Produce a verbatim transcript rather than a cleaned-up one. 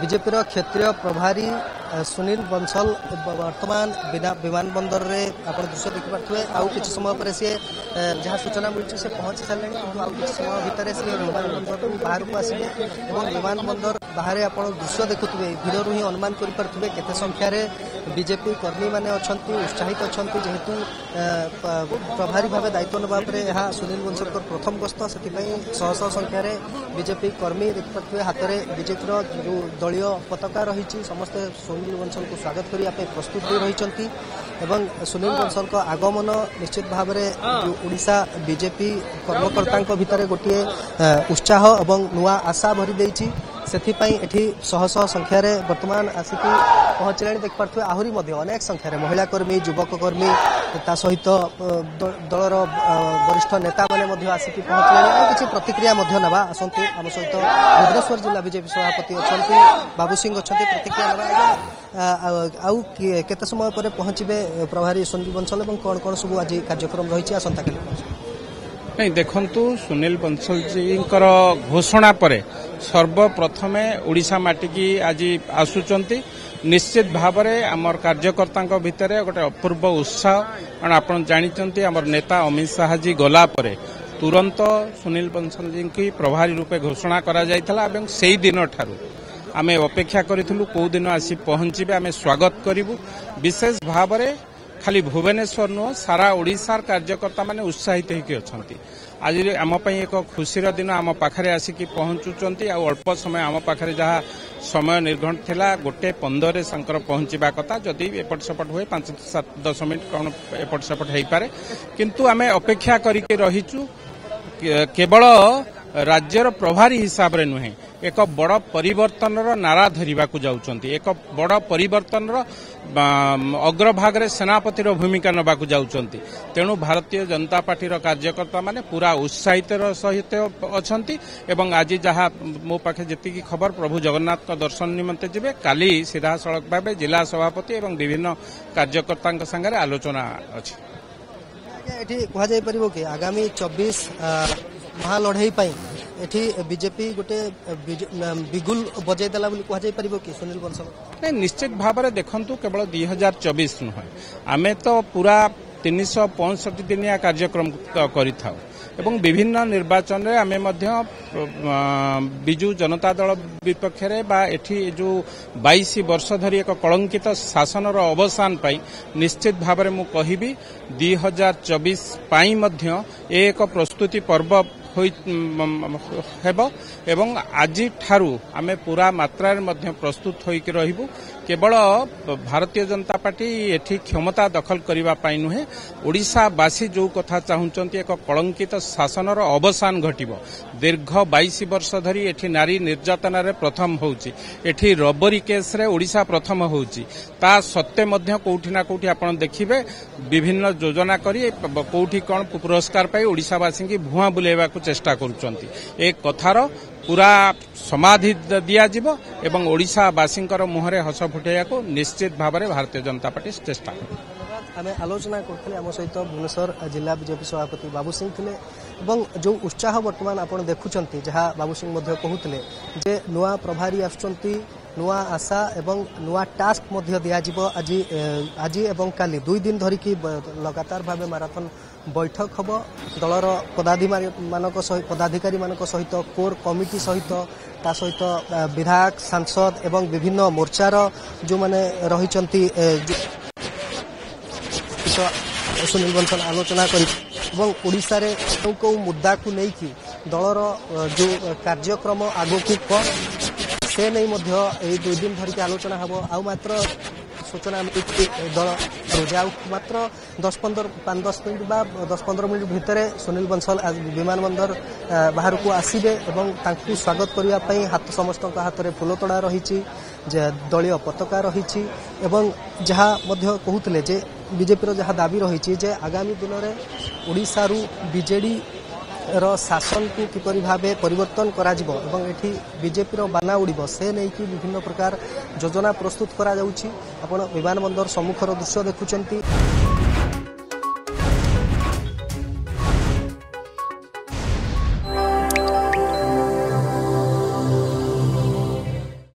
BJP क्षेत्रीय प्रभारी सुनील बंसल वर्तमान विमान बंदर रे आपण दृश्य देखि पाथुए आउ किछ समय पर से जहाँ सूचना मिलछि से पहुंच सारे आउ किछ समय भितर से विमान बंदर बाहर को आसिबे एवं विमान बंदर बाहर आपण दृश्य देखुथुबे भिडरु ही अनुमान करि परथुबे केते संख्या रे बीजेपी कर्मी माने अछंती उत्साहित अछंती जेहेतु प्रभारी भाव दायित्व नबा परे यहा सुनील बंसल प्रथम गस्त से शह शह संख्यार बीजेपी कर्मी देखि पाथुए हाथ में बीजेपी जो दलीय पताका रही समस्ते सुनील बंसल को स्वागत करने प्रस्तुत हो रही एवं सुनील बंसल को आगमन निश्चित भाव में ओडिशा बीजेपी कर्मकर्ता भितर गोटे उत्साह और नुआ आशा भरी देछि सेथिपाई एठी शह शह संख्यार वर्तमान आसिक पहुँचला देख पारे आहरी अनेक संख्यार महिला कर्मी युवक कर्मी ता सहित दलर वरिष्ठ नेता मैंने आसिक पहुँचले किसी प्रतिक्रिया नवा आसतु आम सहित भुवनेश्वर जिला बीजेपी सभापति अच्छा बाबू सिंह अच्छा प्रतिक्रिया नवा आउ केते समय पर पहुँचे प्रभारी सुनील बंसल और कौन कौन सब आज कार्यक्रम रही आसंता काली नहीं देखंतु सुनील बंसल जी घोषणा पर सर्वप्रथमे ओडिशा माटी की आज आसुचंती निश्चित भाव में आमर कार्यकर्ता भितर गोटे अपूर्व उत्साह कारण आपन जानिचंती आमर नेता अमित शाह जी गला परे तुरंत सुनील बंसल जी की प्रभारी रूपे घोषणा करा जायथला एवं सेही दिन ठारू आमे अपेक्षा करिथलु को दिन आसी पहुंचीबे आमे स्वागत करिवु विशेष भाव में खाली भुवनेश्वर नुह सारा ओडिशार कार्यकर्ता माने उत्साहित होकर अच्छा आज आम एक खुशीर दिन आम पाखे आसिक पहुंचुंट अल्प समय आम पाखे जहाँ समय निर्घंट थिला गोटे पंदर संकर पहुंचवा कथा जदि एपट सेपट हुए पांच सात दस मिनट कौन एपट सेपट हो पारे किंतु आमे अपेक्षा करके रहीचु केवल राज्यर प्रभारी हिसाब रे नुहे एक बड़ परिवर्तन नारा धरवा जाउचंती एक बड़ परिवर्तन अग्रभाग रे सेनापतिर भूमिका नबाकू जाउचंती तेणु भारतीय जनता पार्टी कार्यकर्ता माने पूरा उत्साहित सहित अछंती एवं आज जहाँ मो पाखे जेतिकी खबर प्रभु जगन्नाथ का दर्शन निमंते जिबे काली सीधा सड़क भाव जिला सभापति एवं विभिन्न कार्यकर्ता संगे आलोचना अछि एठी कहा जाय परिबो कि आगामी चौबीस महालढ़ई एठी बीजेपी गोटे बिगुल बजाई देला बोली कहा जाय परिबो कि सुनील बंसल नहीं निश्चित भाव में देखंतु केवल दुई हजार चौबीस नुहे आमे तो पूरा तीन सौ पैंसठ दिनिया कार्यक्रम करि थाउ एवं विभिन्न निर्वाचन रे आमे मध्य बिजु जनता दल विपक्ष रे बा एठी जो बाईस वर्ष धरी एक कलंकित शासन रो अवसान पाई निश्चित भाव में मु कहिबी दुई हजार चौबीस पाई मध्य एक प्रस्तुति पर्व हेब एवं आज ठारू आमे पूरा मात्रा मध्य प्रस्तुत होइके रहिबु केवल भारतीय जनता पार्टी एठी क्षमता दखल करिबा पाई नुहे ओडिशावासी जो कथा चाहुचंती एक कलंकित शासन रो अवसान घटिबो दीर्घ बाईस वर्ष धरी एठी नारी निर्यातना रे प्रथम होउची एठी रबरी केस रे ओडिशा प्रथम होउची ता सत्य मध्य कोठी ना कोठी आपण देखिबे विभिन्न योजना करी कोठी कोन पुरस्कार पाई ओडिशावासी की भुआ बुलेबा को चेष्टा करूचंती एक कथार पूरा समाधि दिया जिवो एवं ओडिशावासी मुहरे हस फुटेया को निश्चित भाव में भारतीय जनता पार्टी चेष्टा आम आलोचना करते आम सहित भुवनेश्वर जिला बीजेपी सभापति बाबू सिंह थे और जो उत्साह बर्तमान आप देखुं जहाँ बाबू सिंह कहते जे नुआ प्रभारी आसुंच नुआ आशा एवं नुआ टास्क मध्य दिज्व आज आज एवं काली दुई दिन धरिकी लगातार भाव माराथन बैठक हम दलर पदाधिकारी पदाधिकारी मानक सहित कोर कमिटी सहित ता सहित विधायक सांसद एवं विभिन्न मोर्चार जो माने रही सुनील बंसल आलोचना कर ओडिशा रे कौ कौ मुद्दा को लेकिन दलर जो कार्यक्रम आगकू क से नहीं मध्य ए दुई दिन धरिक आलोचना हम आउ मात्र सूचना दल रोजा मात्र दस पंदर पांच दस मिनट बा दस पंद्रह मिनट भितर सुनील बंसल आज विमान बंदर बाहर को आसबे और स्वागत करने हाथ समस्त हाथ में फूलतोड़ा रही दलीय पताका रही जहाँ कहते जे बीजेपी जहाँ दाबी रही आगामी दिन में ओडिशा रु बीजेडी रो शासन को किपरि भावे परिवर्तन करा जिवो एवं एठी बीजेपी रो बाना उड़िबो से नहीं कि विभिन्न प्रकार योजना प्रस्तुत करा जाउछि आपण विमान बंदर सम्मुखर दृश्य देखुचंती।